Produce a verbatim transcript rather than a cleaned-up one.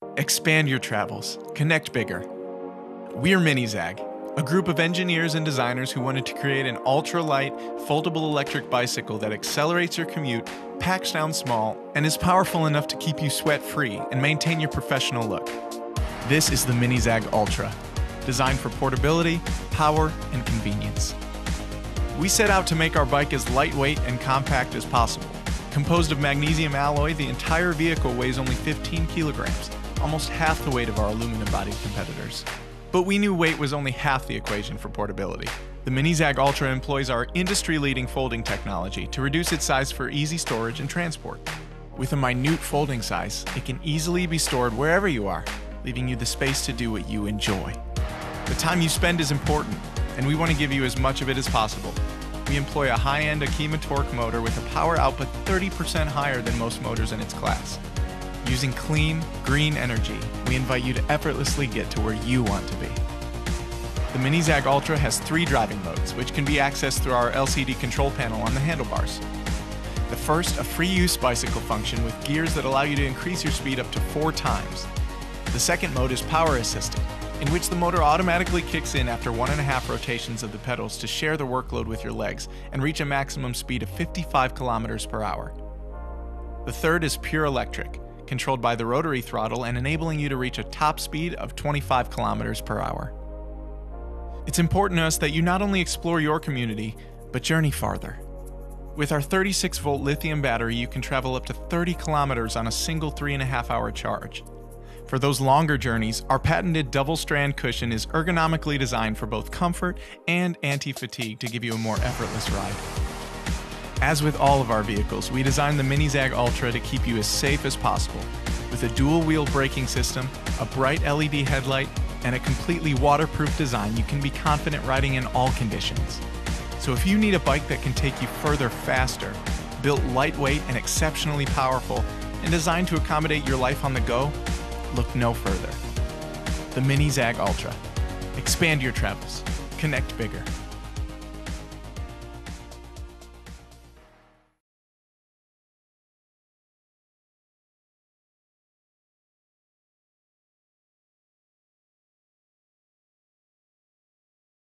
Expand your travels. Connect bigger. We're Minizag, a group of engineers and designers who wanted to create an ultra-light, foldable electric bicycle that accelerates your commute, packs down small, and is powerful enough to keep you sweat-free and maintain your professional look. This is the Minizag Ultra, designed for portability, power, and convenience. We set out to make our bike as lightweight and compact as possible. Composed of magnesium alloy, the entire vehicle weighs only fifteen kilograms, almost half the weight of our aluminum-bodied competitors. But we knew weight was only half the equation for portability. The Minizag Ultra employs our industry-leading folding technology to reduce its size for easy storage and transport. With a minute folding size, it can easily be stored wherever you are, leaving you the space to do what you enjoy. The time you spend is important, and we want to give you as much of it as possible. We employ a high-end Akima torque motor with a power output thirty percent higher than most motors in its class. Using clean, green energy, we invite you to effortlessly get to where you want to be. The Minizag Ultra has three driving modes, which can be accessed through our L C D control panel on the handlebars. The first, a free-use bicycle function with gears that allow you to increase your speed up to four times. The second mode is power assisted, in which the motor automatically kicks in after one and a half rotations of the pedals to share the workload with your legs and reach a maximum speed of fifty-five kilometers per hour. The third is pure electric, controlled by the rotary throttle and enabling you to reach a top speed of twenty-five kilometers per hour. It's important to us that you not only explore your community, but journey farther. With our thirty-six volt lithium battery, you can travel up to thirty kilometers on a single three and a half hour charge. For those longer journeys, our patented double-strand cushion is ergonomically designed for both comfort and anti-fatigue to give you a more effortless ride. As with all of our vehicles, we designed the Minizag Ultra to keep you as safe as possible. With a dual-wheel braking system, a bright L E D headlight, and a completely waterproof design, you can be confident riding in all conditions. So if you need a bike that can take you further faster, built lightweight and exceptionally powerful, and designed to accommodate your life on the go, look no further. The Minizag Ultra. Expand your travels. Connect bigger.